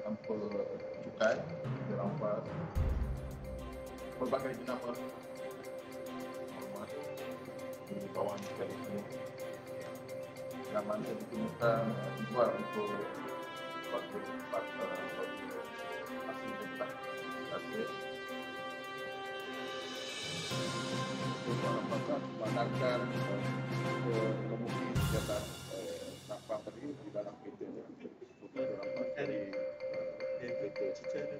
tanpa cukai, dirampas berbagai jenama di bawah sekali ini. Zaman yang digunakan dibuat untuk suatu tempat asli tempat asli. Untuk mengandalkan kemungkinan kegiatan nafas tadi di dalam kereta bukan dalam dari kereta cicak.